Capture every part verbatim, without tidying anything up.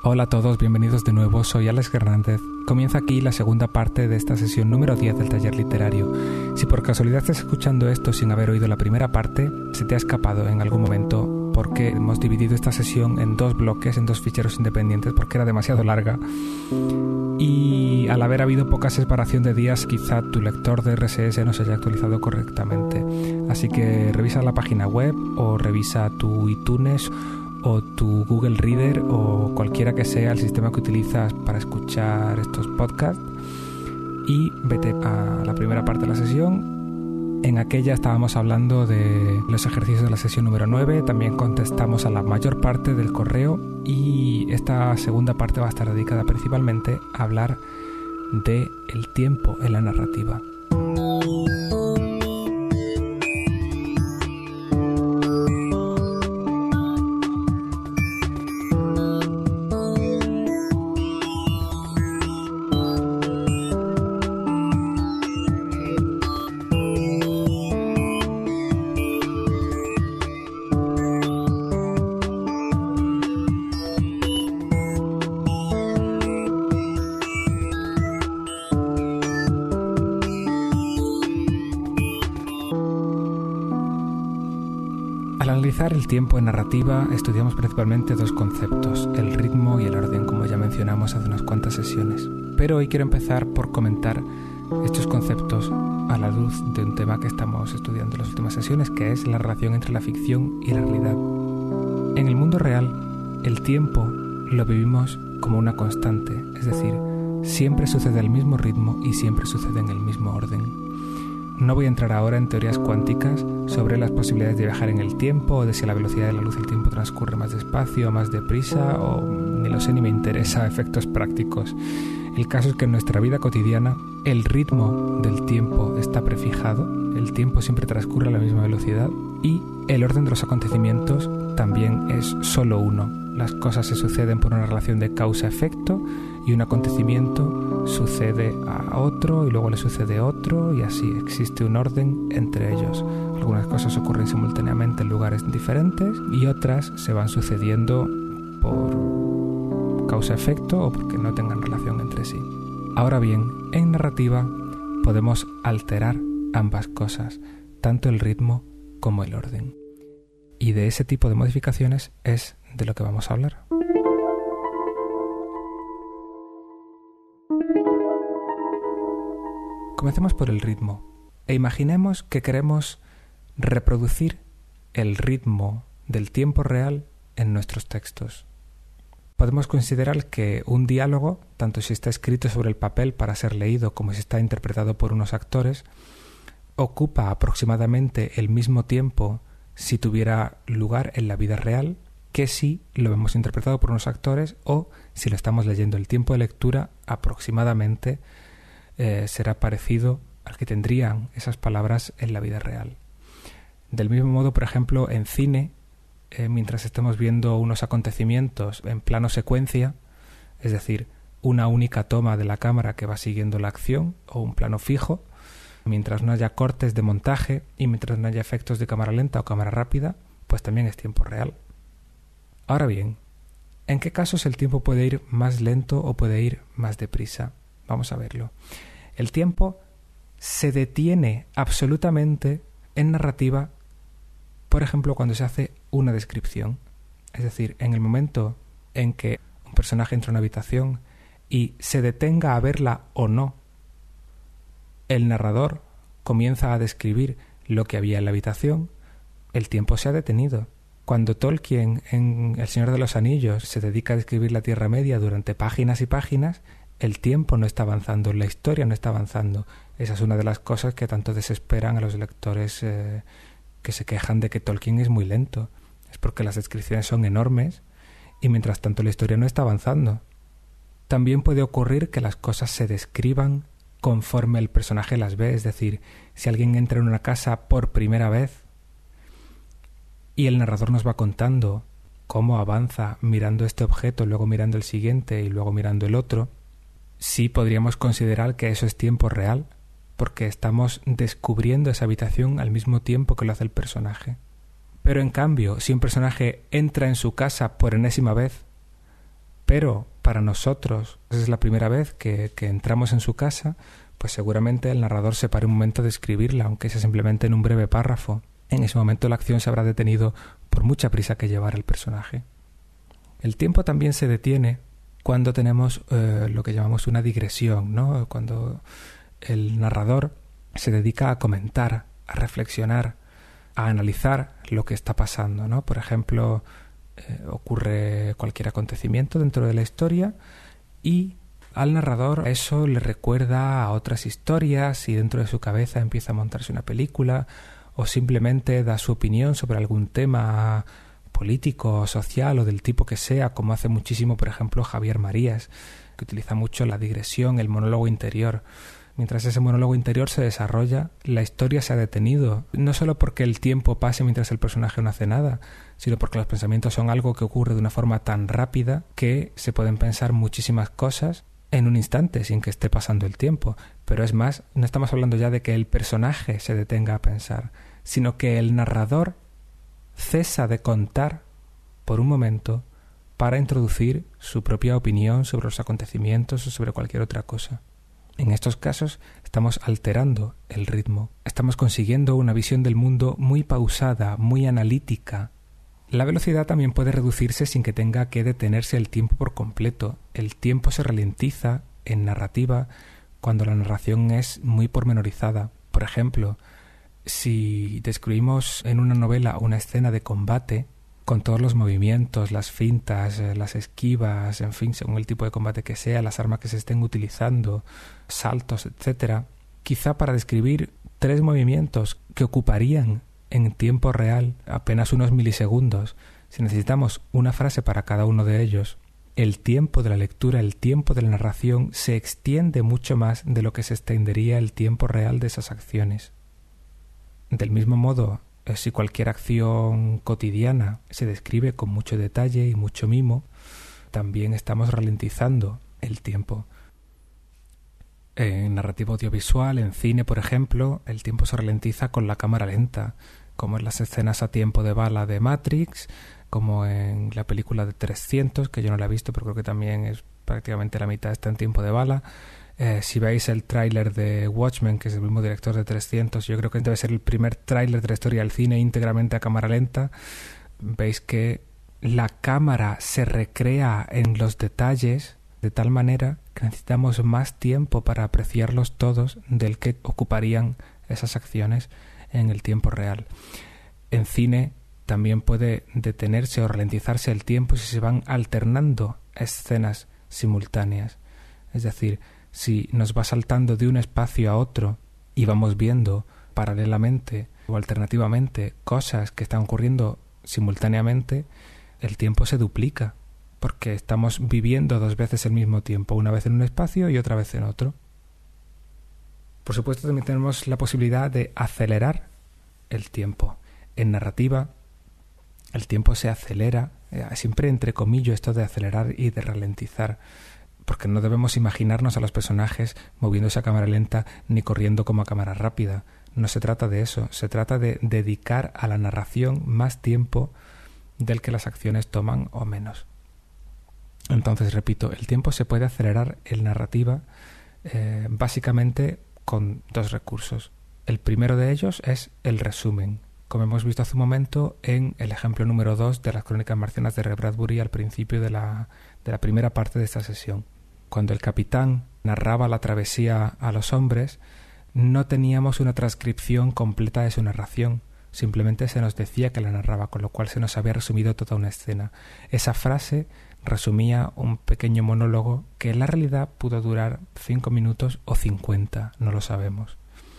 Hola a todos, bienvenidos de nuevo, soy Alex Hernández. Comienza aquí la segunda parte de esta sesión número diez del taller literario. Si por casualidad estás escuchando esto sin haber oído la primera parte, se te ha escapado en algún momento porque hemos dividido esta sesión en dos bloques, en dos ficheros independientes porque era demasiado larga. Y al haber habido poca separación de días, quizá tu lector de R S S no se haya actualizado correctamente. Así que revisa la página web o revisa tu iTunes o tu Google Reader o cualquiera que sea el sistema que utilizas para escuchar estos podcasts y vete a la primera parte de la sesión. En aquella estábamos hablando de los ejercicios de la sesión número nueve, también contestamos a la mayor parte del correo y esta segunda parte va a estar dedicada principalmente a hablar de el tiempo en la narrativa. Al analizar el tiempo en narrativa, estudiamos principalmente dos conceptos, el ritmo y el orden, como ya mencionamos hace unas cuantas sesiones. Pero hoy quiero empezar por comentar estos conceptos a la luz de un tema que estamos estudiando en las últimas sesiones, que es la relación entre la ficción y la realidad. En el mundo real, el tiempo lo vivimos como una constante, es decir, siempre sucede al mismo ritmo y siempre sucede en el mismo orden. No voy a entrar ahora en teorías cuánticas sobre las posibilidades de viajar en el tiempo o de si a la velocidad de la luz el tiempo transcurre más despacio o más deprisa, o ni lo sé ni me interesa efectos prácticos. El caso es que en nuestra vida cotidiana el ritmo del tiempo está prefijado, el tiempo siempre transcurre a la misma velocidad y el orden de los acontecimientos también es solo uno. Las cosas se suceden por una relación de causa-efecto y un acontecimiento sucede a otro y luego le sucede otro y así existe un orden entre ellos. Algunas cosas ocurren simultáneamente en lugares diferentes y otras se van sucediendo por causa-efecto o porque no tengan relación entre sí. Ahora bien, en narrativa podemos alterar ambas cosas, tanto el ritmo como el orden. Y de ese tipo de modificaciones es de lo que vamos a hablar. Comencemos por el ritmo e imaginemos que queremos reproducir el ritmo del tiempo real en nuestros textos. Podemos considerar que un diálogo, tanto si está escrito sobre el papel para ser leído como si está interpretado por unos actores, ocupa aproximadamente el mismo tiempo si tuviera lugar en la vida real que si lo hemos interpretado por unos actores o si lo estamos leyendo. El tiempo de lectura aproximadamente eh, será parecido al que tendrían esas palabras en la vida real. Del mismo modo, por ejemplo, en cine, eh, mientras estemos viendo unos acontecimientos en plano secuencia, es decir, una única toma de la cámara que va siguiendo la acción o un plano fijo, mientras no haya cortes de montaje y mientras no haya efectos de cámara lenta o cámara rápida, pues también es tiempo real. Ahora bien, ¿en qué casos el tiempo puede ir más lento o puede ir más deprisa? Vamos a verlo. El tiempo se detiene absolutamente en narrativa, por ejemplo, cuando se hace una descripción. Es decir, en el momento en que un personaje entra a una habitación y se detenga a verla o no, el narrador comienza a describir lo que había en la habitación, el tiempo se ha detenido. Cuando Tolkien en El Señor de los Anillos se dedica a describir la Tierra Media durante páginas y páginas, el tiempo no está avanzando, la historia no está avanzando. Esa es una de las cosas que tanto desesperan a los lectores eh, que se quejan de que Tolkien es muy lento. Es porque las descripciones son enormes y mientras tanto la historia no está avanzando. También puede ocurrir que las cosas se describan conforme el personaje las ve, es decir, si alguien entra en una casa por primera vez y el narrador nos va contando cómo avanza mirando este objeto, luego mirando el siguiente y luego mirando el otro, sí podríamos considerar que eso es tiempo real, porque estamos descubriendo esa habitación al mismo tiempo que lo hace el personaje. Pero en cambio, si un personaje entra en su casa por enésima vez, pero para nosotros es la primera vez que, que entramos en su casa, pues seguramente el narrador se pare un momento de escribirla, aunque sea simplemente en un breve párrafo. En ese momento la acción se habrá detenido por mucha prisa que llevara el personaje. El tiempo también se detiene cuando tenemos eh, lo que llamamos una digresión, ¿no? Cuando el narrador se dedica a comentar, a reflexionar, a analizar lo que está pasando, ¿no? Por ejemplo, eh, ocurre cualquier acontecimiento dentro de la historia y al narrador eso le recuerda a otras historias y dentro de su cabeza empieza a montarse una película o simplemente da su opinión sobre algún tema político, social o del tipo que sea, como hace muchísimo, por ejemplo, Javier Marías, que utiliza mucho la digresión, el monólogo interior. Mientras ese monólogo interior se desarrolla, la historia se ha detenido, no solo porque el tiempo pase mientras el personaje no hace nada, sino porque los pensamientos son algo que ocurre de una forma tan rápida que se pueden pensar muchísimas cosas en un instante sin que esté pasando el tiempo. Pero es más, no estamos hablando ya de que el personaje se detenga a pensar, sino que el narrador cesa de contar por un momento para introducir su propia opinión sobre los acontecimientos o sobre cualquier otra cosa. En estos casos estamos alterando el ritmo, estamos consiguiendo una visión del mundo muy pausada, muy analítica. La velocidad también puede reducirse sin que tenga que detenerse el tiempo por completo. El tiempo se ralentiza en narrativa cuando la narración es muy pormenorizada. Por ejemplo, si describimos en una novela una escena de combate, con todos los movimientos, las fintas, las esquivas, en fin, según el tipo de combate que sea, las armas que se estén utilizando, saltos, etcétera, quizá para describir tres movimientos que ocuparían en tiempo real apenas unos milisegundos, si necesitamos una frase para cada uno de ellos, el tiempo de la lectura, el tiempo de la narración se extiende mucho más de lo que se extendería el tiempo real de esas acciones. Del mismo modo, si cualquier acción cotidiana se describe con mucho detalle y mucho mimo, también estamos ralentizando el tiempo. En narrativa audiovisual, en cine, por ejemplo, el tiempo se ralentiza con la cámara lenta, como en las escenas a tiempo de bala de Matrix, como en la película de trescientos, que yo no la he visto, pero creo que también es prácticamente la mitad está en tiempo de bala. Eh, si veis el tráiler de Watchmen, que es el mismo director de trescientos, yo creo que debe ser el primer tráiler de la historia del cine íntegramente a cámara lenta, veis que la cámara se recrea en los detalles de tal manera que necesitamos más tiempo para apreciarlos todos del que ocuparían esas acciones en el tiempo real. En cine también puede detenerse o ralentizarse el tiempo si se van alternando escenas simultáneas. Es decir, si nos va saltando de un espacio a otro y vamos viendo paralelamente o alternativamente cosas que están ocurriendo simultáneamente, el tiempo se duplica, porque estamos viviendo dos veces el mismo tiempo, una vez en un espacio y otra vez en otro. Por supuesto, también tenemos la posibilidad de acelerar el tiempo. En narrativa, el tiempo se acelera, eh, siempre entre comillas esto de acelerar y de ralentizar, porque no debemos imaginarnos a los personajes moviéndose a cámara lenta ni corriendo como a cámara rápida. No se trata de eso, se trata de dedicar a la narración más tiempo del que las acciones toman o menos. Entonces, repito, el tiempo se puede acelerar en narrativa eh, básicamente con dos recursos. El primero de ellos es el resumen, como hemos visto hace un momento en el ejemplo número dos de las Crónicas Marcianas de Ray Bradbury al principio de la, de la primera parte de esta sesión. Cuando el capitán narraba la travesía a los hombres, no teníamos una transcripción completa de su narración, simplemente se nos decía que la narraba, con lo cual se nos había resumido toda una escena. Esa frase resumía un pequeño monólogo que en la realidad pudo durar cinco minutos o cincuenta, no lo sabemos.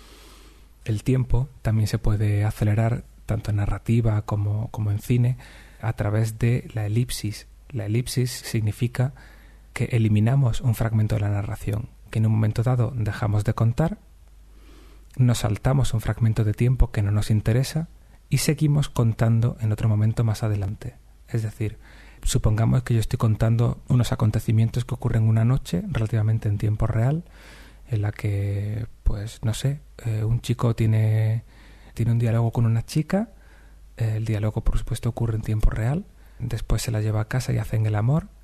El tiempo también se puede acelerar tanto en narrativa como, como en cine a través de la elipsis. La elipsis significa que eliminamos un fragmento de la narración, que en un momento dado dejamos de contar, nos saltamos un fragmento de tiempo que no nos interesa y seguimos contando en otro momento más adelante. Es decir, supongamos que yo estoy contando unos acontecimientos que ocurren una noche relativamente en tiempo real, en la que, pues, no sé, eh, un chico tiene, tiene un diálogo con una chica, eh, el diálogo, por supuesto, ocurre en tiempo real, después se la lleva a casa y hacen el amor,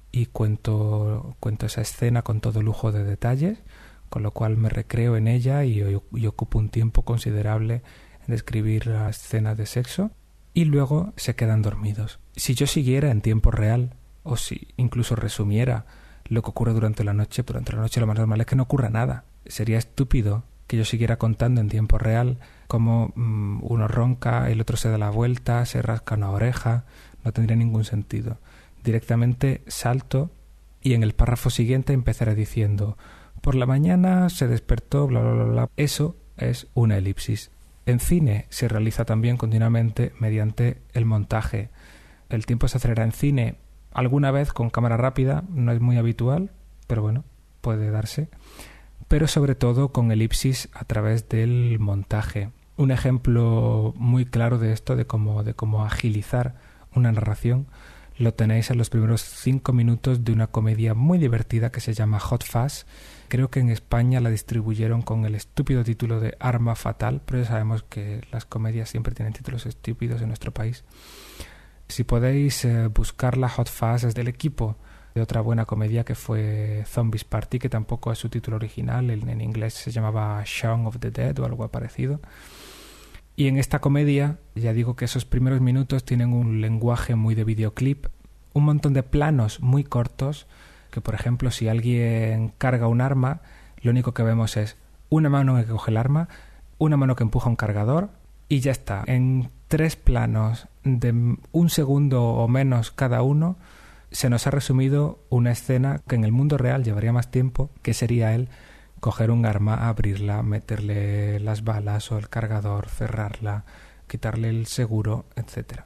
y cuento, cuento esa escena con todo lujo de detalles, con lo cual me recreo en ella y, y ocupo un tiempo considerable en describir la escena de sexo, y luego se quedan dormidos. Si yo siguiera en tiempo real, o si incluso resumiera lo que ocurre durante la noche, durante la noche lo más normal es que no ocurra nada. Sería estúpido que yo siguiera contando en tiempo real cómo mmm, uno ronca, el otro se da la vuelta, se rasca una oreja. No tendría ningún sentido. Directamente salto y en el párrafo siguiente empezaré diciendo: por la mañana se despertó, bla, bla, bla, bla. Eso es una elipsis. En cine se realiza también continuamente mediante el montaje. El tiempo se acelera en cine alguna vez con cámara rápida, no es muy habitual, pero bueno, puede darse. Pero sobre todo con elipsis a través del montaje. Un ejemplo muy claro de esto, de cómo, de cómo agilizar una narración, lo tenéis en los primeros cinco minutos de una comedia muy divertida que se llama Hot Fuzz. Creo que en España la distribuyeron con el estúpido título de Arma Fatal, pero ya sabemos que las comedias siempre tienen títulos estúpidos en nuestro país. Si podéis eh, buscarla, Hot Fuzz es del equipo de otra buena comedia que fue Zombies Party, que tampoco es su título original, en, en inglés se llamaba Shaun of the Dead o algo parecido. Y en esta comedia, ya digo que esos primeros minutos tienen un lenguaje muy de videoclip, un montón de planos muy cortos, que por ejemplo si alguien carga un arma, lo único que vemos es una mano que coge el arma, una mano que empuja un cargador y ya está. En tres planos de un segundo o menos cada uno, se nos ha resumido una escena que en el mundo real llevaría más tiempo, que sería él coger un arma, abrirla, meterle las balas o el cargador, cerrarla, quitarle el seguro, etcétera.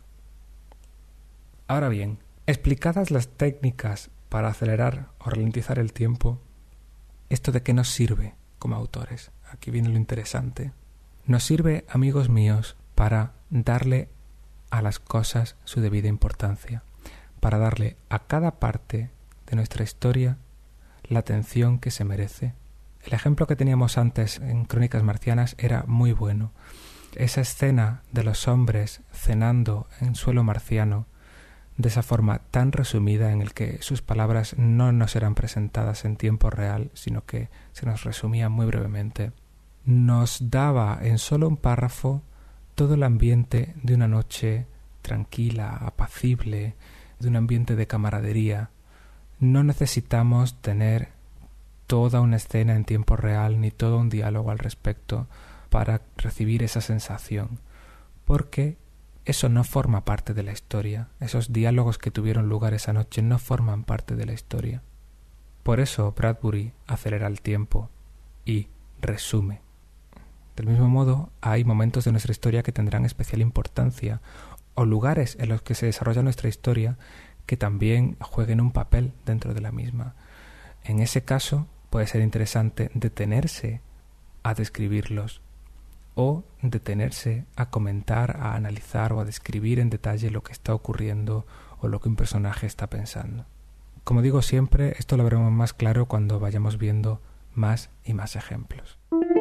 Ahora bien, explicadas las técnicas para acelerar o ralentizar el tiempo, ¿esto de qué nos sirve como autores? Aquí viene lo interesante. Nos sirve, amigos míos, para darle a las cosas su debida importancia, para darle a cada parte de nuestra historia la atención que se merece. El ejemplo que teníamos antes en Crónicas Marcianas era muy bueno. Esa escena de los hombres cenando en suelo marciano, de esa forma tan resumida en el que sus palabras no nos eran presentadas en tiempo real, sino que se nos resumían muy brevemente, nos daba en solo un párrafo todo el ambiente de una noche tranquila, apacible, de un ambiente de camaradería. No necesitamos tener toda una escena en tiempo real ni todo un diálogo al respecto para recibir esa sensación, porque eso no forma parte de la historia. Esos diálogos que tuvieron lugar esa noche no forman parte de la historia. Por eso Bradbury acelera el tiempo y resume. Del mismo modo, hay momentos de nuestra historia que tendrán especial importancia, o lugares en los que se desarrolla nuestra historia que también jueguen un papel dentro de la misma. En ese caso, puede ser interesante detenerse a describirlos, o detenerse a comentar, a analizar o a describir en detalle lo que está ocurriendo o lo que un personaje está pensando. Como digo siempre, esto lo veremos más claro cuando vayamos viendo más y más ejemplos.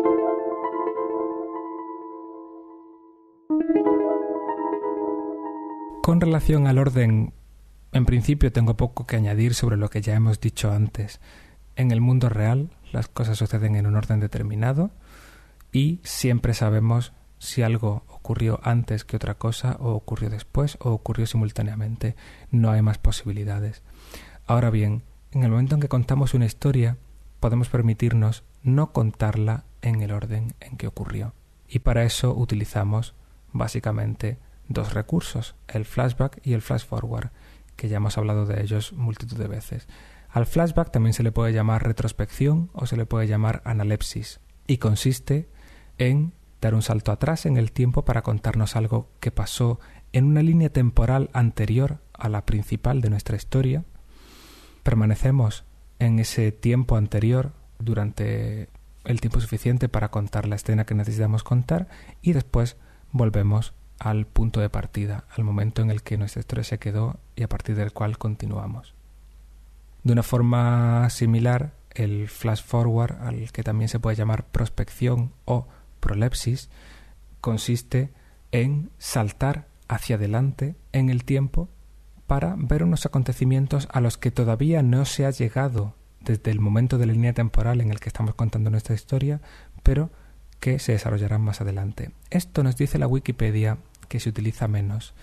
Con relación al orden, en principio tengo poco que añadir sobre lo que ya hemos dicho antes. En el mundo real, las cosas suceden en un orden determinado y siempre sabemos si algo ocurrió antes que otra cosa, o ocurrió después, o ocurrió simultáneamente. No hay más posibilidades. Ahora bien, en el momento en que contamos una historia, podemos permitirnos no contarla en el orden en que ocurrió. Y para eso utilizamos, básicamente, dos recursos, el flashback y el flash forward, que ya hemos hablado de ellos multitud de veces. Al flashback también se le puede llamar retrospección o se le puede llamar analepsis, y consiste en dar un salto atrás en el tiempo para contarnos algo que pasó en una línea temporal anterior a la principal de nuestra historia. Permanecemos en ese tiempo anterior durante el tiempo suficiente para contar la escena que necesitamos contar y después volvemos al punto de partida, al momento en el que nuestra historia se quedó y a partir del cual continuamos. De una forma similar, el flash forward, al que también se puede llamar prospección o prolepsis, consiste en saltar hacia adelante en el tiempo para ver unos acontecimientos a los que todavía no se ha llegado desde el momento de la línea temporal en el que estamos contando nuestra historia, pero que se desarrollarán más adelante. Esto nos dice la Wikipedia que se utiliza menos.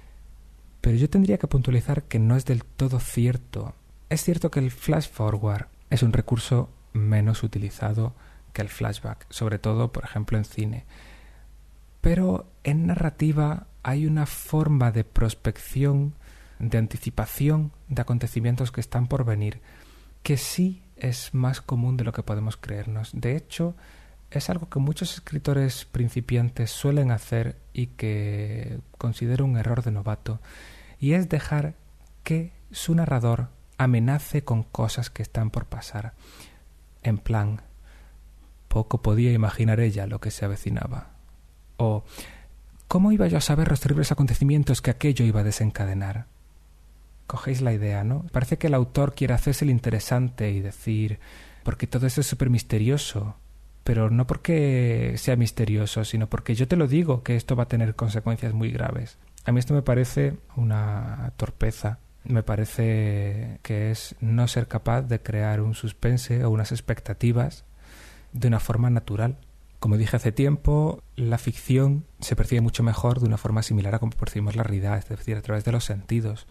Pero yo tendría que puntualizar que no es del todo cierto. Es cierto que el flash forward es un recurso menos utilizado que el flashback, sobre todo, por ejemplo, en cine. Pero en narrativa hay una forma de prospección, de anticipación de acontecimientos que están por venir, que sí es más común de lo que podemos creernos. De hecho, es algo que muchos escritores principiantes suelen hacer y que considero un error de novato, y es dejar que su narrador amenace con cosas que están por pasar. En plan, poco podía imaginar ella lo que se avecinaba. O, ¿cómo iba yo a saber los terribles acontecimientos que aquello iba a desencadenar? Cogéis la idea, ¿no? Parece que el autor quiere hacerse el interesante y decir, porque todo esto es súper misterioso, pero no porque sea misterioso, sino porque yo te lo digo que esto va a tener consecuencias muy graves. A mí esto me parece una torpeza. Me parece que es no ser capaz de crear un suspense o unas expectativas de una forma natural. Como dije hace tiempo, la ficción se percibe mucho mejor de una forma similar a como percibimos la realidad, es decir, a través de los sentidos.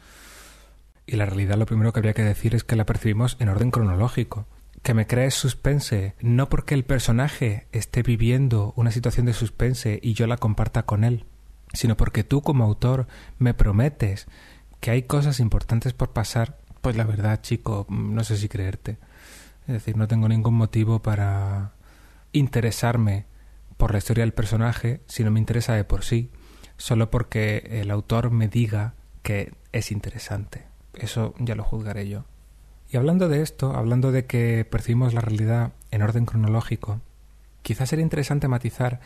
Y la realidad, lo primero que habría que decir es que la percibimos en orden cronológico. Que me crees suspense no porque el personaje esté viviendo una situación de suspense y yo la comparta con él, sino porque tú como autor me prometes que hay cosas importantes por pasar. Pues la verdad, chico, no sé si creerte. Es decir, no tengo ningún motivo para interesarme por la historia del personaje si no me interesa de por sí, solo porque el autor me diga que es interesante. Eso ya lo juzgaré yo. Y hablando de esto, hablando de que percibimos la realidad en orden cronológico, quizás sería interesante matizar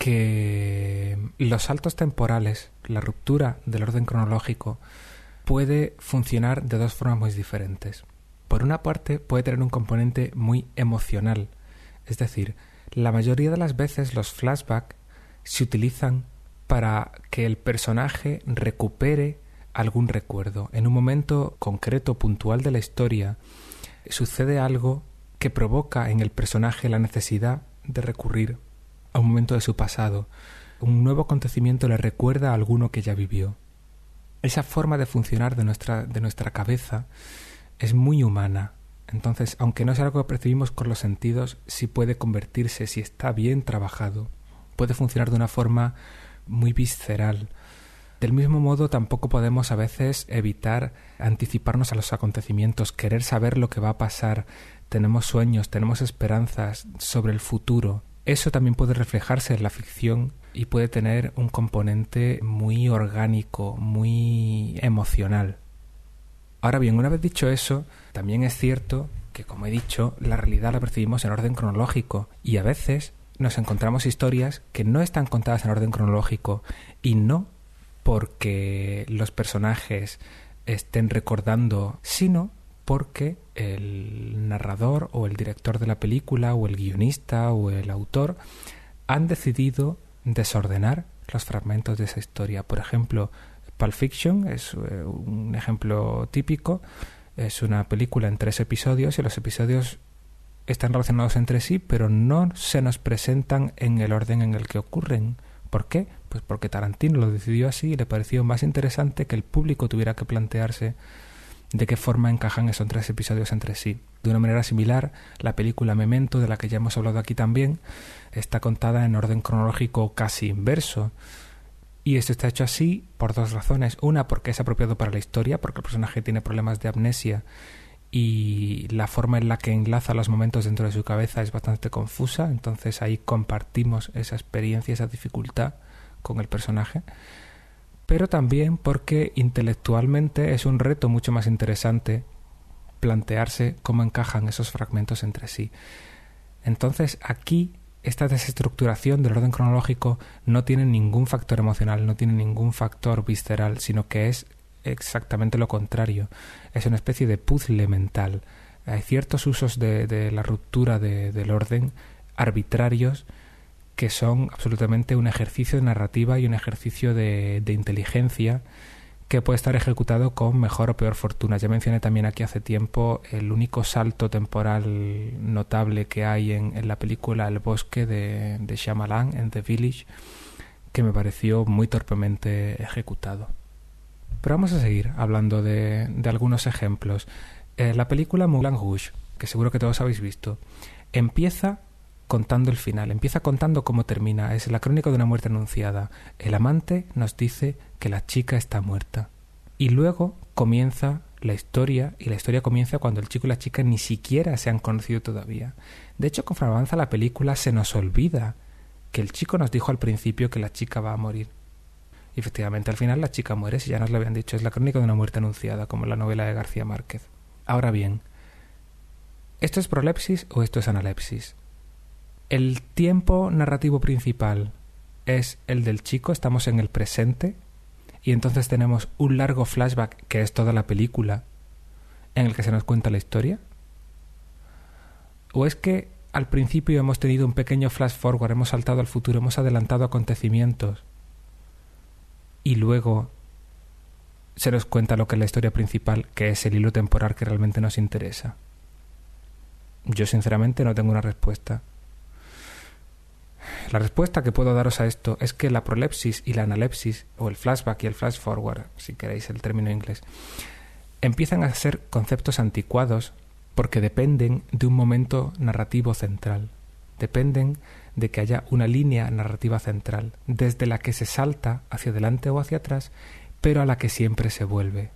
que los saltos temporales, la ruptura del orden cronológico, puede funcionar de dos formas muy diferentes. Por una parte, puede tener un componente muy emocional, es decir, la mayoría de las veces los flashbacks se utilizan para que el personaje recupere algún recuerdo. En un momento concreto, puntual de la historia, sucede algo que provoca en el personaje la necesidad de recurrir a un momento de su pasado. Un nuevo acontecimiento le recuerda a alguno que ya vivió. Esa forma de funcionar de nuestra, de nuestra cabeza es muy humana. Entonces, aunque no es algo que percibimos con los sentidos, sí puede convertirse, si está bien trabajado, puede funcionar de una forma muy visceral. Del mismo modo, tampoco podemos a veces evitar anticiparnos a los acontecimientos, querer saber lo que va a pasar. Tenemos sueños, tenemos esperanzas sobre el futuro. Eso también puede reflejarse en la ficción y puede tener un componente muy orgánico, muy emocional. Ahora bien, una vez dicho eso, también es cierto que, como he dicho, la realidad la percibimos en orden cronológico y a veces nos encontramos historias que no están contadas en orden cronológico, y no porque los personajes estén recordando, sino porque el narrador o el director de la película o el guionista o el autor han decidido desordenar los fragmentos de esa historia. Por ejemplo, Pulp Fiction es un ejemplo típico. Es una película en tres episodios y los episodios están relacionados entre sí, pero no se nos presentan en el orden en el que ocurren. ¿Por qué? Pues porque Tarantino lo decidió así y le pareció más interesante que el público tuviera que plantearse de qué forma encajan esos tres episodios entre sí. De una manera similar, la película Memento, de la que ya hemos hablado aquí también, está contada en orden cronológico casi inverso. Y esto está hecho así por dos razones. Una, porque es apropiado para la historia, porque el personaje tiene problemas de amnesia y la forma en la que enlaza los momentos dentro de su cabeza es bastante confusa. Entonces ahí compartimos esa experiencia, esa dificultad con el personaje. Pero también porque intelectualmente es un reto mucho más interesante plantearse cómo encajan esos fragmentos entre sí. Entonces aquí esta desestructuración del orden cronológico no tiene ningún factor emocional, no tiene ningún factor visceral, sino que es exactamente lo contrario. Es una especie de puzzle mental. Hay ciertos usos de, de la ruptura de, del orden arbitrarios que son absolutamente un ejercicio de narrativa y un ejercicio de, de inteligencia que puede estar ejecutado con mejor o peor fortuna. Ya mencioné también aquí hace tiempo el único salto temporal notable que hay en, en la película El Bosque de, de Shyamalan, en The Village, que me pareció muy torpemente ejecutado. Pero vamos a seguir hablando de, de algunos ejemplos. Eh, la película Moulin Rouge, que seguro que todos habéis visto, empieza contando el final, empieza contando cómo termina. Es la crónica de una muerte anunciada. El amante nos dice que la chica está muerta. Y luego comienza la historia, y la historia comienza cuando el chico y la chica ni siquiera se han conocido todavía. De hecho, conforme avanza la película, se nos olvida que el chico nos dijo al principio que la chica va a morir. Y efectivamente, al final la chica muere, si ya nos lo habían dicho. Es la crónica de una muerte anunciada, como en la novela de García Márquez. Ahora bien, ¿esto es prolepsis o esto es analepsis? El tiempo narrativo principal es el del chico, estamos en el presente, y entonces tenemos un largo flashback, que es toda la película, en el que se nos cuenta la historia. ¿O es que al principio hemos tenido un pequeño flash forward, hemos saltado al futuro, hemos adelantado acontecimientos, y luego se nos cuenta lo que es la historia principal, que es el hilo temporal que realmente nos interesa? Yo sinceramente no tengo una respuesta. La respuesta que puedo daros a esto es que la prolepsis y la analepsis, o el flashback y el flash forward, si queréis el término inglés, empiezan a ser conceptos anticuados porque dependen de un momento narrativo central. Dependen de que haya una línea narrativa central, desde la que se salta hacia adelante o hacia atrás, pero a la que siempre se vuelve.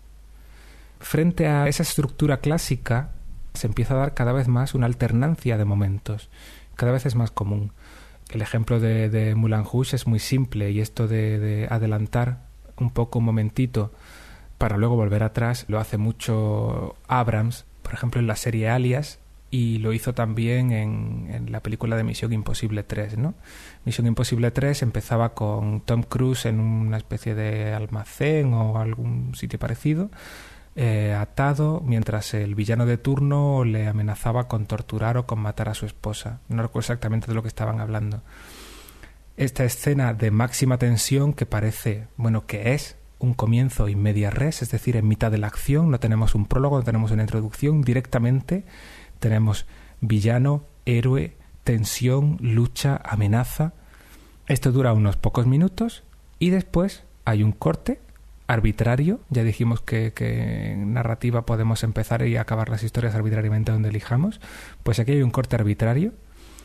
Frente a esa estructura clásica, se empieza a dar cada vez más una alternancia de momentos. Cada vez es más común. El ejemplo de, de Moulin Rouge es muy simple, y esto de, de adelantar un poco, un momentito, para luego volver atrás, lo hace mucho Abrams, por ejemplo en la serie Alias, y lo hizo también en, en la película de Misión Imposible tres, ¿no? Misión Imposible tres empezaba con Tom Cruise en una especie de almacén o algún sitio parecido, Eh, atado, mientras el villano de turno le amenazaba con torturar o con matar a su esposa. No recuerdo exactamente de lo que estaban hablando. Esta escena de máxima tensión, que parece, bueno, que es un comienzo in media res, es decir, en mitad de la acción, no tenemos un prólogo, no tenemos una introducción, directamente tenemos villano, héroe, tensión, lucha, amenaza. Esto dura unos pocos minutos y después hay un corte arbitrario. Ya dijimos que, que en narrativa podemos empezar y acabar las historias arbitrariamente donde elijamos. Pues aquí hay un corte arbitrario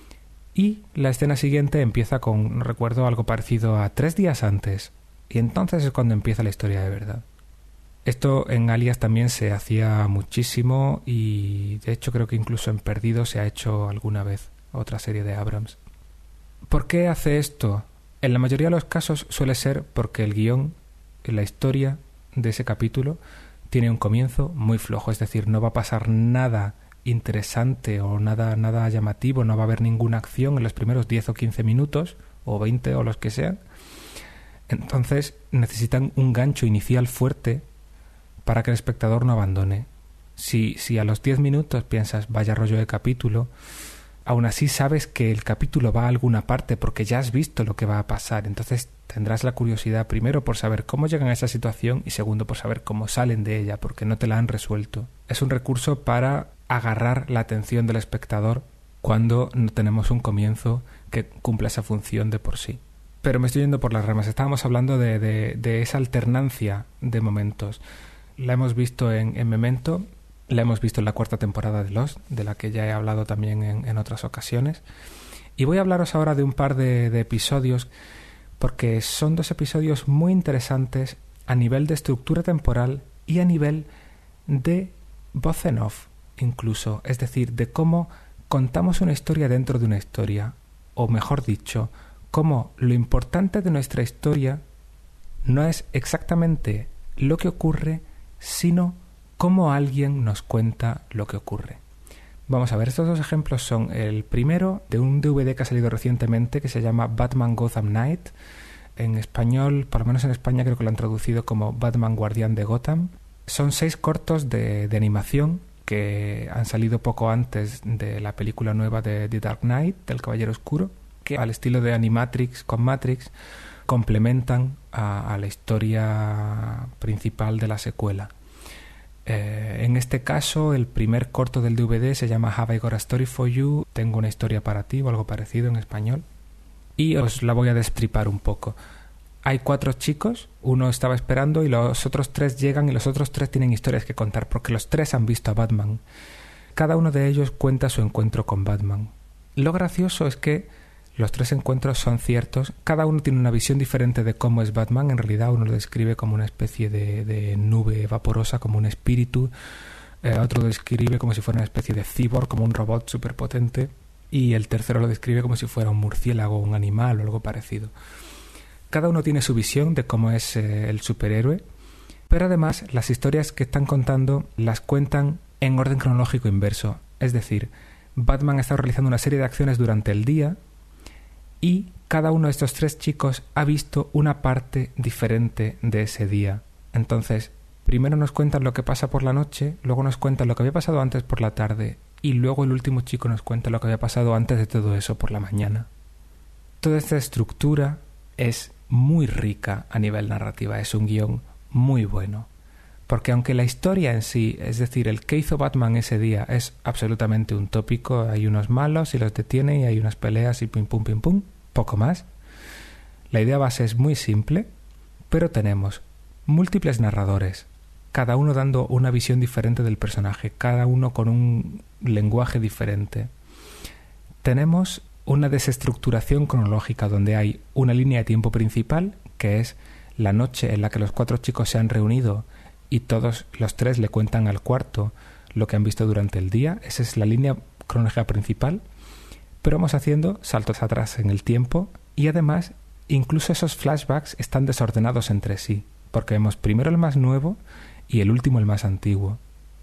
y la escena siguiente empieza con, recuerdo, algo parecido a tres días antes, y entonces es cuando empieza la historia de verdad. Esto en Alias también se hacía muchísimo, y de hecho creo que incluso en Perdido se ha hecho alguna vez, otra serie de Abrams. ¿Por qué hace esto? En la mayoría de los casos suele ser porque el guión, la historia de ese capítulo, tiene un comienzo muy flojo, es decir, no va a pasar nada interesante o nada, nada llamativo, no va a haber ninguna acción en los primeros diez o quince minutos, o veinte o los que sean. Entonces necesitan un gancho inicial fuerte para que el espectador no abandone. Si, si a los diez minutos piensas, vaya rollo de capítulo, aún así sabes que el capítulo va a alguna parte porque ya has visto lo que va a pasar. Entonces tendrás la curiosidad, primero, por saber cómo llegan a esa situación, y segundo, por saber cómo salen de ella, porque no te la han resuelto. Es un recurso para agarrar la atención del espectador cuando no tenemos un comienzo que cumpla esa función de por sí. Pero me estoy yendo por las ramas. Estábamos hablando de, de, de esa alternancia de momentos. La hemos visto en, en Memento, la hemos visto en la cuarta temporada de Lost, de la que ya he hablado también en, en otras ocasiones. Y voy a hablaros ahora de un par de, de episodios, porque son dos episodios muy interesantes a nivel de estructura temporal y a nivel de voz en off, incluso. Es decir, de cómo contamos una historia dentro de una historia, o mejor dicho, cómo lo importante de nuestra historia no es exactamente lo que ocurre, sino cómo alguien nos cuenta lo que ocurre. Vamos a ver, estos dos ejemplos son el primero de un D V D que ha salido recientemente, que se llama Batman Gotham Knight. En español, por lo menos en España, creo que lo han traducido como Batman Guardián de Gotham. Son seis cortos de, de animación que han salido poco antes de la película nueva de The Dark Knight, del Caballero Oscuro, que al estilo de Animatrix con Matrix, complementan a, a la historia principal de la secuela. Eh, en este caso, el primer corto del D V D se llama Have I Got a Story for You? Tengo una historia para ti, o algo parecido en español. Y os la voy a destripar un poco. Hay cuatro chicos, uno estaba esperando y los otros tres llegan y los otros tres tienen historias que contar porque los tres han visto a Batman. Cada uno de ellos cuenta su encuentro con Batman. Lo gracioso es que los tres encuentros son ciertos, cada uno tiene una visión diferente de cómo es Batman. En realidad uno lo describe como una especie de, de nube vaporosa, como un espíritu, eh, otro lo describe como si fuera una especie de cyborg, como un robot superpotente, y el tercero lo describe como si fuera un murciélago, un animal o algo parecido. Cada uno tiene su visión de cómo es eh, el superhéroe, pero además las historias que están contando las cuentan en orden cronológico inverso, es decir, Batman ha estado realizando una serie de acciones durante el día y cada uno de estos tres chicos ha visto una parte diferente de ese día. Entonces, primero nos cuentan lo que pasa por la noche, luego nos cuentan lo que había pasado antes por la tarde y luego el último chico nos cuenta lo que había pasado antes de todo eso por la mañana. Toda esta estructura es muy rica a nivel narrativa, es un guión muy bueno. Porque aunque la historia en sí, es decir, el que hizo Batman ese día es absolutamente un tópico, hay unos malos y los detiene y hay unas peleas y pim pum pim pum, poco más. La idea base es muy simple, pero tenemos múltiples narradores, cada uno dando una visión diferente del personaje, cada uno con un lenguaje diferente. Tenemos una desestructuración cronológica donde hay una línea de tiempo principal, que es la noche en la que los cuatro chicos se han reunido y todos los tres le cuentan al cuarto lo que han visto durante el día. Esa es la línea cronológica principal, pero vamos haciendo saltos atrás en el tiempo y además incluso esos flashbacks están desordenados entre sí, porque vemos primero el más nuevo y el último el más antiguo.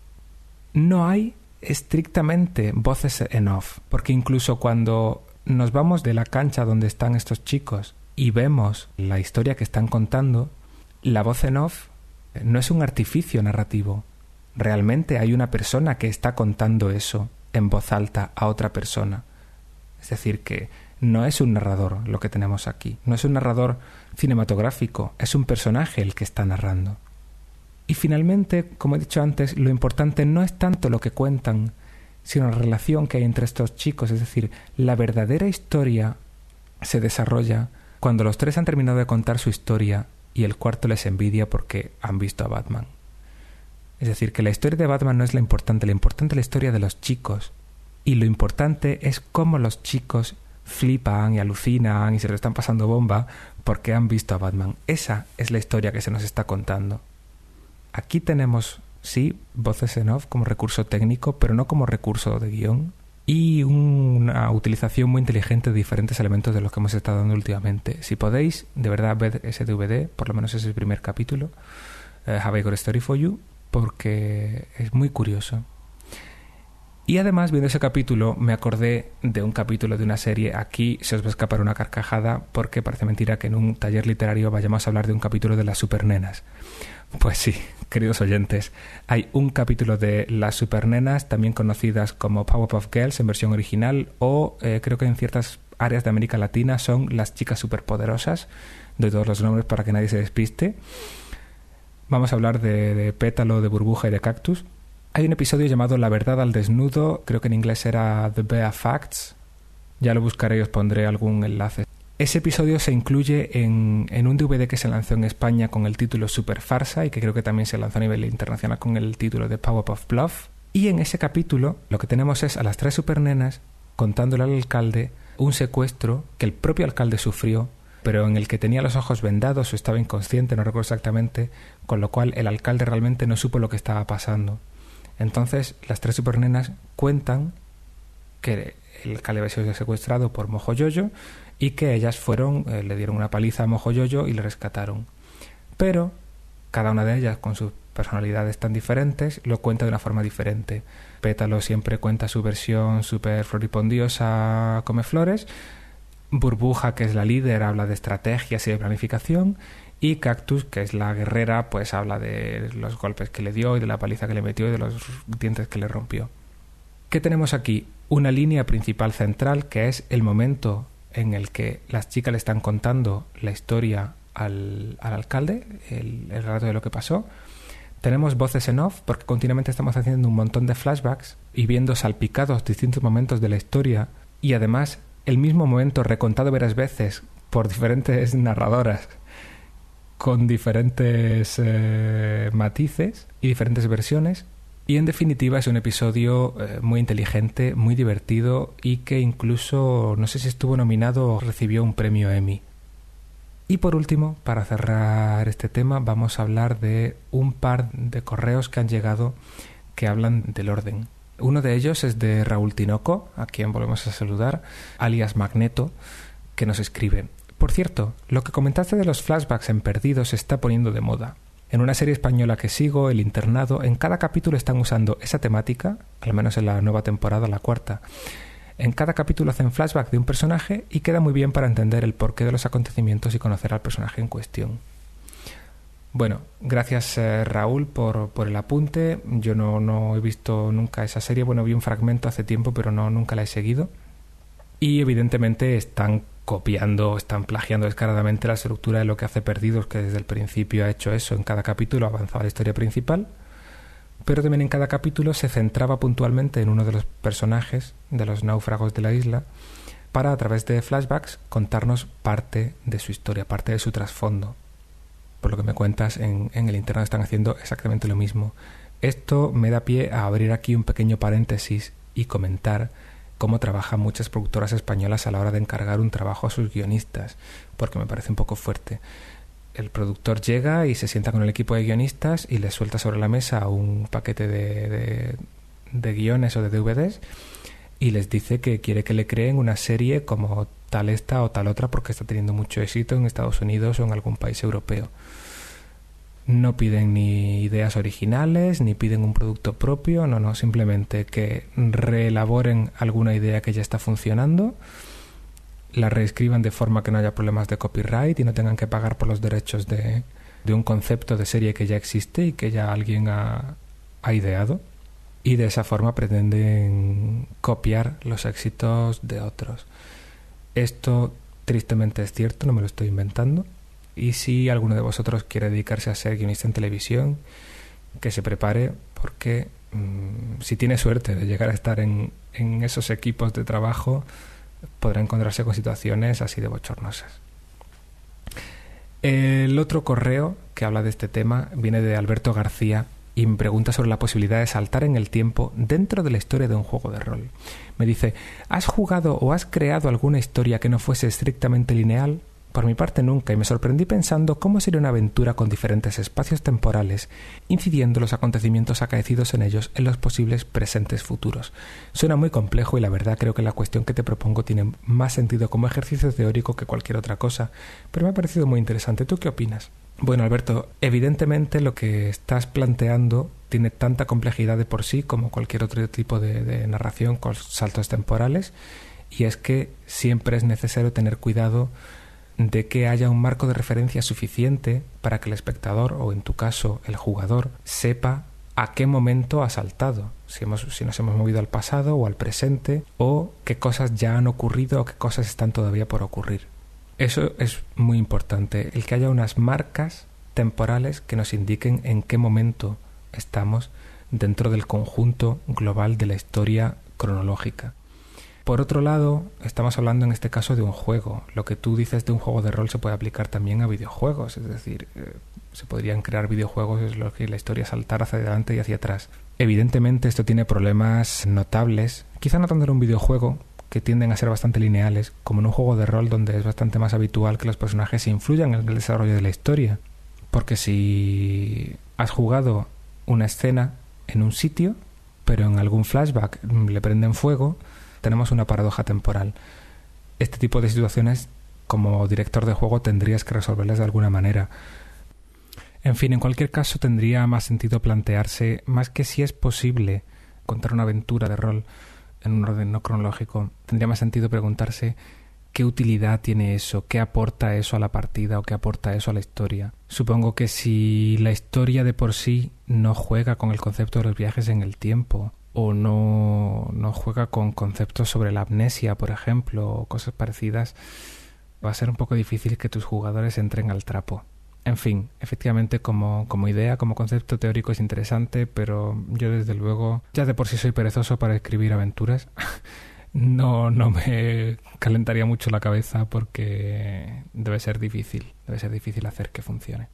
No hay estrictamente voces en off, porque incluso cuando nos vamos de la cancha donde están estos chicos y vemos la historia que están contando, la voz en off no es un artificio narrativo. Realmente hay una persona que está contando eso en voz alta a otra persona. Es decir, que no es un narrador lo que tenemos aquí. No es un narrador cinematográfico, es un personaje el que está narrando. Y finalmente, como he dicho antes, lo importante no es tanto lo que cuentan, sino la relación que hay entre estos chicos. Es decir, la verdadera historia se desarrolla cuando los tres han terminado de contar su historia y el cuarto les envidia porque han visto a Batman. Es decir, que la historia de Batman no es la importante, la importante es la historia de los chicos. Y lo importante es cómo los chicos flipan y alucinan y se lo están pasando bomba porque han visto a Batman. Esa es la historia que se nos está contando. Aquí tenemos, sí, voces en off como recurso técnico, pero no como recurso de guión. Y una utilización muy inteligente de diferentes elementos de los que hemos estado dando últimamente. Si podéis, de verdad, ver ese D V D, por lo menos ese primer capítulo, uh, Have I Got a Story for You, porque es muy curioso. Y además, viendo ese capítulo, me acordé de un capítulo de una serie. Aquí se os va a escapar una carcajada, porque parece mentira que en un taller literario vayamos a hablar de un capítulo de las supernenas. Pues sí, queridos oyentes, hay un capítulo de Las Supernenas, también conocidas como Powerpuff Girls en versión original, o eh, creo que en ciertas áreas de América Latina son Las Chicas Superpoderosas. Doy todos los nombres para que nadie se despiste. Vamos a hablar de, de Pétalo, de Burbuja y de Cactus. Hay un episodio llamado La Verdad al Desnudo, creo que en inglés era The Bare Facts. Ya lo buscaré y os pondré algún enlace. Ese episodio se incluye en, en un D V D que se lanzó en España con el título Super Farsa y que creo que también se lanzó a nivel internacional con el título de Powerpuff Bluff. Y en ese capítulo lo que tenemos es a las tres supernenas contándole al alcalde un secuestro que el propio alcalde sufrió, pero en el que tenía los ojos vendados o estaba inconsciente, no recuerdo exactamente, con lo cual el alcalde realmente no supo lo que estaba pasando. Entonces las tres supernenas cuentan que el alcalde había sido secuestrado por Mojojojo y que ellas fueron, eh, le dieron una paliza a Mojojojo y le rescataron. Pero cada una de ellas, con sus personalidades tan diferentes, lo cuenta de una forma diferente. Pétalo siempre cuenta su versión súper floripondiosa, come flores. Burbuja, que es la líder, habla de estrategias y de planificación. Y Cactus, que es la guerrera, pues habla de los golpes que le dio y de la paliza que le metió y de los dientes que le rompió. ¿Qué tenemos aquí? Una línea principal central, que es el momento en el que las chicas le están contando la historia al, al alcalde, el, el relato de lo que pasó. Tenemos voces en off, porque continuamente estamos haciendo un montón de flashbacks y viendo salpicados distintos momentos de la historia, y además el mismo momento recontado varias veces por diferentes narradoras con diferentes eh, matices y diferentes versiones. Y en definitiva es un episodio eh, muy inteligente, muy divertido, y que incluso no sé si estuvo nominado o recibió un premio Emmy. Y por último, para cerrar este tema, vamos a hablar de un par de correos que han llegado que hablan del orden. Uno de ellos es de Raúl Tinoco, a quien volvemos a saludar, alias Magneto, que nos escribe: por cierto, lo que comentaste de los flashbacks en Perdidos se está poniendo de moda. En una serie española que sigo, El Internado, en cada capítulo están usando esa temática, al menos en la nueva temporada, la cuarta. En cada capítulo hacen flashback de un personaje y queda muy bien para entender el porqué de los acontecimientos y conocer al personaje en cuestión. Bueno, gracias eh, Raúl por, por el apunte. Yo no, no he visto nunca esa serie. Bueno, vi un fragmento hace tiempo, pero no nunca la he seguido. Y evidentemente están copiando, están plagiando descaradamente la estructura de lo que hace Perdidos, que desde el principio ha hecho eso. En cada capítulo avanzaba la historia principal, pero también en cada capítulo se centraba puntualmente en uno de los personajes de los náufragos de la isla para, a través de flashbacks, contarnos parte de su historia, parte de su trasfondo. Por lo que me cuentas, en, en El Internado están haciendo exactamente lo mismo. Esto me da pie a abrir aquí un pequeño paréntesis y comentar cómo trabajan muchas productoras españolas a la hora de encargar un trabajo a sus guionistas, porque me parece un poco fuerte. El productor llega y se sienta con el equipo de guionistas y les suelta sobre la mesa un paquete de, de, de guiones o de D V Ds y les dice que quiere que le creen una serie como tal esta o tal otra porque está teniendo mucho éxito en Estados Unidos o en algún país europeo. No piden ni ideas originales, ni piden un producto propio, no, no, simplemente que reelaboren alguna idea que ya está funcionando, la reescriban de forma que no haya problemas de copyright y no tengan que pagar por los derechos de, de un concepto de serie que ya existe y que ya alguien ha, ha ideado, y de esa forma pretenden copiar los éxitos de otros. Esto tristemente es cierto, no me lo estoy inventando. Y si alguno de vosotros quiere dedicarse a ser guionista en televisión, que se prepare, porque mmm, si tiene suerte de llegar a estar en, en esos equipos de trabajo, podrá encontrarse con situaciones así de bochornosas. El otro correo que habla de este tema viene de Alberto García y me pregunta sobre la posibilidad de saltar en el tiempo dentro de la historia de un juego de rol. Me dice: ¿has jugado o has creado alguna historia que no fuese estrictamente lineal? Por mi parte nunca, y me sorprendí pensando cómo sería una aventura con diferentes espacios temporales, incidiendo los acontecimientos acaecidos en ellos en los posibles presentes futuros. Suena muy complejo y la verdad creo que la cuestión que te propongo tiene más sentido como ejercicio teórico que cualquier otra cosa, pero me ha parecido muy interesante. ¿Tú qué opinas? Bueno, Alberto, evidentemente lo que estás planteando tiene tanta complejidad de por sí como cualquier otro tipo de, de narración con saltos temporales, y es que siempre es necesario tener cuidado de que haya un marco de referencia suficiente para que el espectador, o en tu caso el jugador, sepa a qué momento ha saltado, si, hemos, si nos hemos movido al pasado o al presente, o qué cosas ya han ocurrido o qué cosas están todavía por ocurrir. Eso es muy importante, el que haya unas marcas temporales que nos indiquen en qué momento estamos dentro del conjunto global de la historia cronológica. Por otro lado, estamos hablando en este caso de un juego. Lo que tú dices de un juego de rol se puede aplicar también a videojuegos. Es decir, eh, se podrían crear videojuegos en los que la historia saltara hacia adelante y hacia atrás. Evidentemente esto tiene problemas notables. Quizá no tanto en un videojuego, que tienden a ser bastante lineales, como en un juego de rol donde es bastante más habitual que los personajes influyan en el desarrollo de la historia. Porque si has jugado una escena en un sitio, pero en algún flashback le prenden fuego, tenemos una paradoja temporal. Este tipo de situaciones, como director de juego, tendrías que resolverlas de alguna manera. En fin, en cualquier caso, tendría más sentido plantearse, más que si es posible contar una aventura de rol en un orden no cronológico, tendría más sentido preguntarse qué utilidad tiene eso, qué aporta eso a la partida o qué aporta eso a la historia. Supongo que si la historia de por sí no juega con el concepto de los viajes en el tiempo, o no, no juega con conceptos sobre la amnesia, por ejemplo, o cosas parecidas, va a ser un poco difícil que tus jugadores entren al trapo. En fin, efectivamente como, como idea, como concepto teórico es interesante, pero yo desde luego, ya de por sí soy perezoso para escribir aventuras, no, no me calentaría mucho la cabeza porque debe ser difícil, debe ser difícil hacer que funcione.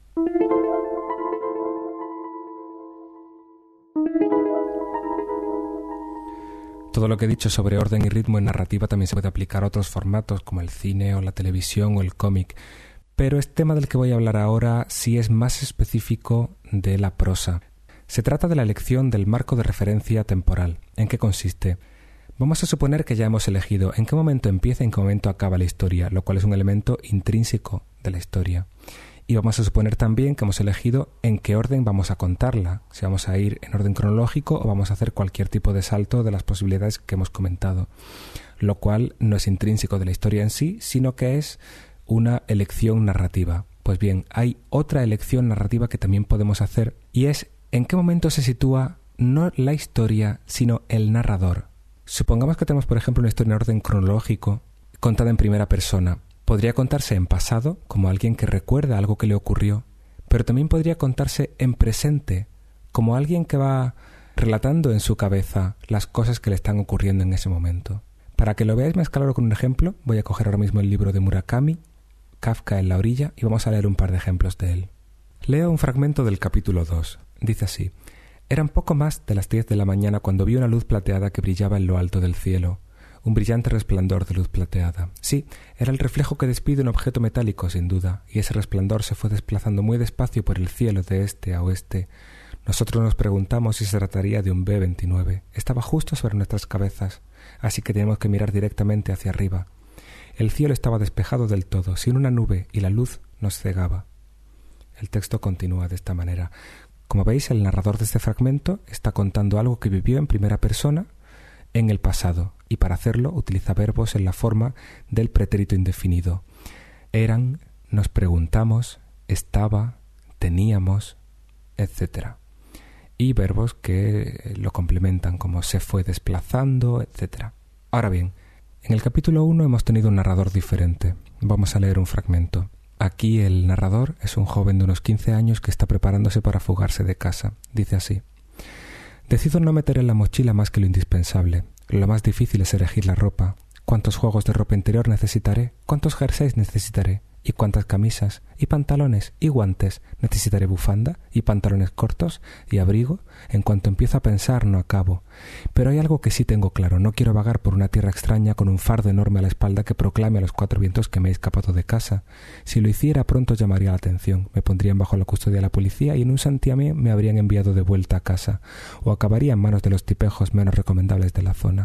Todo lo que he dicho sobre orden y ritmo en narrativa también se puede aplicar a otros formatos como el cine o la televisión o el cómic, pero este tema del que voy a hablar ahora sí es más específico de la prosa. Se trata de la elección del marco de referencia temporal. ¿En qué consiste? Vamos a suponer que ya hemos elegido en qué momento empieza y en qué momento acaba la historia, lo cual es un elemento intrínseco de la historia. Y vamos a suponer también que hemos elegido en qué orden vamos a contarla, si vamos a ir en orden cronológico o vamos a hacer cualquier tipo de salto de las posibilidades que hemos comentado, lo cual no es intrínseco de la historia en sí, sino que es una elección narrativa. Pues bien, hay otra elección narrativa que también podemos hacer y es en qué momento se sitúa no la historia, sino el narrador. Supongamos que tenemos, por ejemplo, una historia en orden cronológico contada en primera persona. Podría contarse en pasado, como alguien que recuerda algo que le ocurrió, pero también podría contarse en presente, como alguien que va relatando en su cabeza las cosas que le están ocurriendo en ese momento. Para que lo veáis más claro con un ejemplo, voy a coger ahora mismo el libro de Murakami, Kafka en la orilla, y vamos a leer un par de ejemplos de él. Leo un fragmento del capítulo dos. Dice así: Eran poco más de las diez de la mañana cuando vi una luz plateada que brillaba en lo alto del cielo. Un brillante resplandor de luz plateada. Sí, era el reflejo que despide un objeto metálico, sin duda, y ese resplandor se fue desplazando muy despacio por el cielo de este a oeste. Nosotros nos preguntamos si se trataría de un B veintinueve. Estaba justo sobre nuestras cabezas, así que teníamos que mirar directamente hacia arriba. El cielo estaba despejado del todo, sin una nube, y la luz nos cegaba. El texto continúa de esta manera. Como veis, el narrador de este fragmento está contando algo que vivió en primera persona en el pasado, y para hacerlo utiliza verbos en la forma del pretérito indefinido. Eran, nos preguntamos, estaba, teníamos, etcétera. Y verbos que lo complementan como se fue desplazando, etcétera. Ahora bien, en el capítulo uno hemos tenido un narrador diferente. Vamos a leer un fragmento. Aquí el narrador es un joven de unos quince años que está preparándose para fugarse de casa. Dice así: Decido no meter en la mochila más que lo indispensable. Lo más difícil es elegir la ropa. ¿Cuántos juegos de ropa interior necesitaré? ¿Cuántos jerseys necesitaré? ¿Y cuántas camisas? ¿Y pantalones? ¿Y guantes? ¿Necesitaré bufanda? ¿Y pantalones cortos? ¿Y abrigo? En cuanto empiezo a pensar, no acabo. Pero hay algo que sí tengo claro. No quiero vagar por una tierra extraña con un fardo enorme a la espalda que proclame a los cuatro vientos que me he escapado de casa. Si lo hiciera, pronto llamaría la atención. Me pondrían bajo la custodia de la policía y en un santiamén me habrían enviado de vuelta a casa. O acabaría en manos de los tipejos menos recomendables de la zona.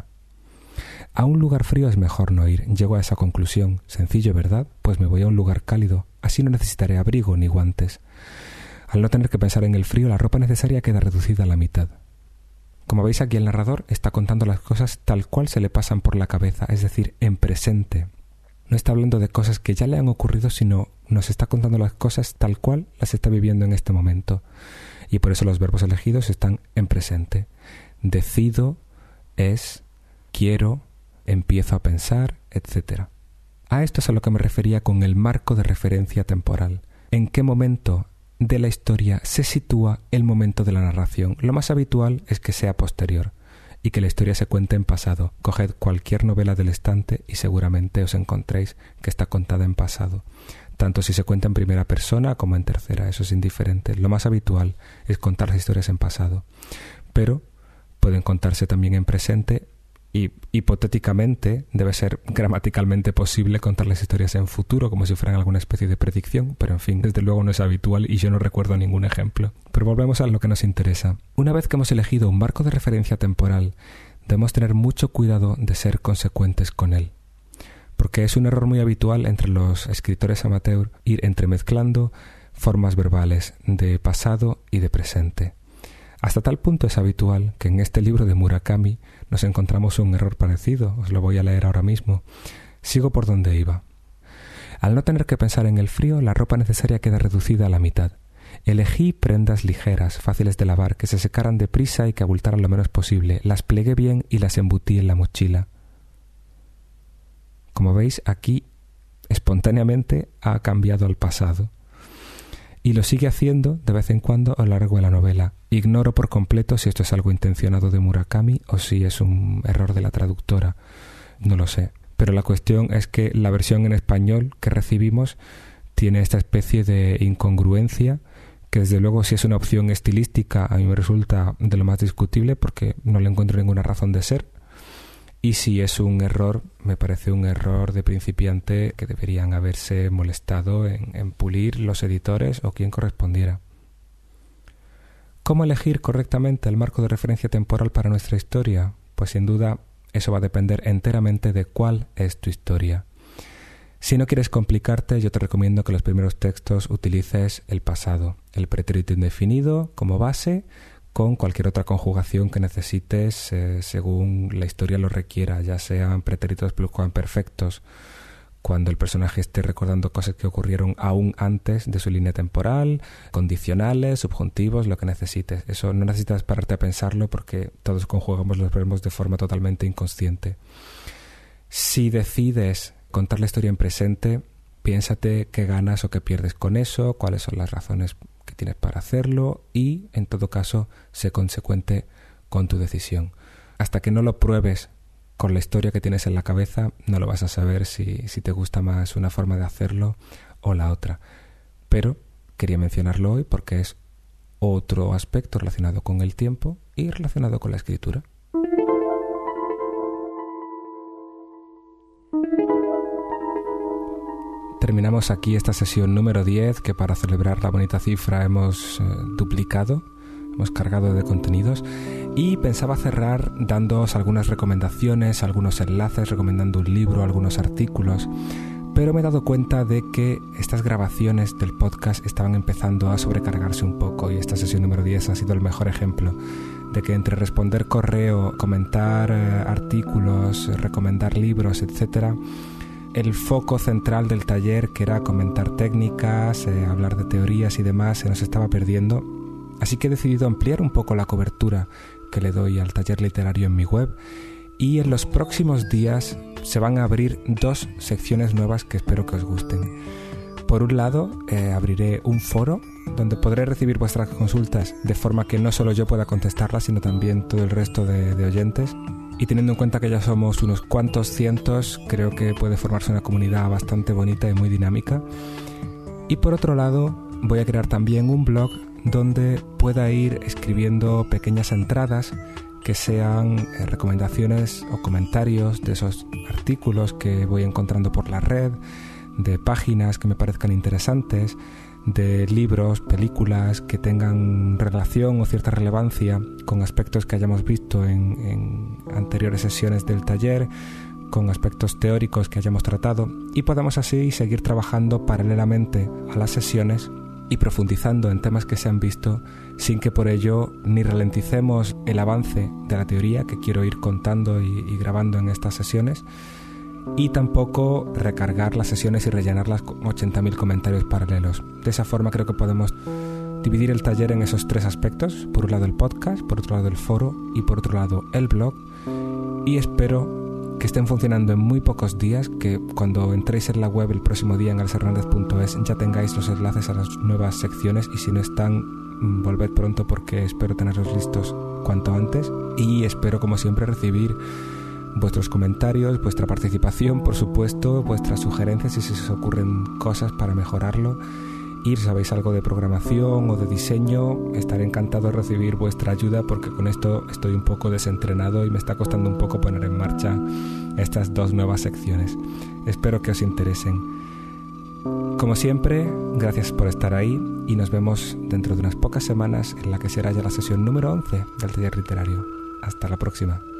A un lugar frío es mejor no ir. Llego a esa conclusión. Sencillo, ¿verdad? Pues me voy a un lugar cálido. Así no necesitaré abrigo ni guantes. Al no tener que pensar en el frío, la ropa necesaria queda reducida a la mitad. Como veis, aquí el narrador está contando las cosas tal cual se le pasan por la cabeza, es decir, en presente. No está hablando de cosas que ya le han ocurrido, sino nos está contando las cosas tal cual las está viviendo en este momento. Y por eso los verbos elegidos están en presente. Decido, es, quiero, empiezo a pensar, etcétera. A esto es a lo que me refería con el marco de referencia temporal. ¿En qué momento de la historia se sitúa el momento de la narración? Lo más habitual es que sea posterior y que la historia se cuente en pasado. Coged cualquier novela del estante y seguramente os encontréis que está contada en pasado. Tanto si se cuenta en primera persona como en tercera, eso es indiferente. Lo más habitual es contar las historias en pasado. Pero pueden contarse también en presente. Y hipotéticamente debe ser gramaticalmente posible contar las historias en futuro como si fueran alguna especie de predicción, pero en fin, desde luego no es habitual y yo no recuerdo ningún ejemplo. Pero volvemos a lo que nos interesa. Una vez que hemos elegido un marco de referencia temporal, debemos tener mucho cuidado de ser consecuentes con él. Porque es un error muy habitual entre los escritores amateur ir entremezclando formas verbales de pasado y de presente. Hasta tal punto es habitual que en este libro de Murakami nos encontramos un error parecido. Os lo voy a leer ahora mismo. Sigo por donde iba. Al no tener que pensar en el frío, la ropa necesaria queda reducida a la mitad. Elegí prendas ligeras, fáciles de lavar, que se secaran deprisa y que abultaran lo menos posible. Las plegué bien y las embutí en la mochila. Como veis, aquí espontáneamente ha cambiado al pasado. Y lo sigue haciendo de vez en cuando a lo largo de la novela. Ignoro por completo si esto es algo intencionado de Murakami o si es un error de la traductora. No lo sé. Pero la cuestión es que la versión en español que recibimos tiene esta especie de incongruencia que desde luego si es una opción estilística a mí me resulta de lo más discutible porque no le encuentro ninguna razón de ser. Y si es un error, me parece un error de principiante que deberían haberse molestado en, en pulir los editores o quien correspondiera. ¿Cómo elegir correctamente el marco de referencia temporal para nuestra historia? Pues sin duda eso va a depender enteramente de cuál es tu historia. Si no quieres complicarte, yo te recomiendo que los primeros textos utilices el pasado, el pretérito indefinido como base, con cualquier otra conjugación que necesites eh, según la historia lo requiera, ya sean pretéritos perfectos, cuando el personaje esté recordando cosas que ocurrieron aún antes de su línea temporal, condicionales, subjuntivos, lo que necesites. Eso no necesitas pararte a pensarlo porque todos conjugamos los verbos de forma totalmente inconsciente. Si decides contar la historia en presente, piénsate qué ganas o qué pierdes con eso, cuáles son las razones que tienes para hacerlo y, en todo caso, sé consecuente con tu decisión. Hasta que no lo pruebes con la historia que tienes en la cabeza, no lo vas a saber si, si te gusta más una forma de hacerlo o la otra. Pero quería mencionarlo hoy porque es otro aspecto relacionado con el tiempo y relacionado con la escritura. Terminamos aquí esta sesión número diez que para celebrar la bonita cifra hemos eh, duplicado, hemos cargado de contenidos y pensaba cerrar dándoos algunas recomendaciones, algunos enlaces, recomendando un libro, algunos artículos, pero me he dado cuenta de que estas grabaciones del podcast estaban empezando a sobrecargarse un poco y esta sesión número diez ha sido el mejor ejemplo de que entre responder correo, comentar eh, artículos, recomendar libros, etcétera, el foco central del taller, que era comentar técnicas, eh, hablar de teorías y demás, se nos estaba perdiendo. Así que he decidido ampliar un poco la cobertura que le doy al taller literario en mi web y en los próximos días se van a abrir dos secciones nuevas que espero que os gusten. Por un lado, eh, abriré un foro donde podré recibir vuestras consultas de forma que no solo yo pueda contestarlas, sino también todo el resto de, de oyentes. Y teniendo en cuenta que ya somos unos cuantos cientos, creo que puede formarse una comunidad bastante bonita y muy dinámica. Y por otro lado, voy a crear también un blog donde pueda ir escribiendo pequeñas entradas que sean eh, recomendaciones o comentarios de esos artículos que voy encontrando por la red, de páginas que me parezcan interesantes, de libros, películas que tengan relación o cierta relevancia con aspectos que hayamos visto en, en anteriores sesiones del taller, con aspectos teóricos que hayamos tratado y podamos así seguir trabajando paralelamente a las sesiones y profundizando en temas que se han visto sin que por ello ni ralenticemos el avance de la teoría que quiero ir contando y, y grabando en estas sesiones, y tampoco recargar las sesiones y rellenarlas con ochenta mil comentarios paralelos. De esa forma creo que podemos dividir el taller en esos tres aspectos: por un lado el podcast, por otro lado el foro y por otro lado el blog, y espero que estén funcionando en muy pocos días, que cuando entréis en la web el próximo día en alex hernandez punto es ya tengáis los enlaces a las nuevas secciones, y si no están, volved pronto porque espero tenerlos listos cuanto antes. Y espero, como siempre, recibir vuestros comentarios, vuestra participación, por supuesto, vuestras sugerencias y si os ocurren cosas para mejorarlo. Y si sabéis algo de programación o de diseño, estaré encantado de recibir vuestra ayuda porque con esto estoy un poco desentrenado y me está costando un poco poner en marcha estas dos nuevas secciones. Espero que os interesen. Como siempre, gracias por estar ahí y nos vemos dentro de unas pocas semanas en la que será ya la sesión número once del taller literario. Hasta la próxima.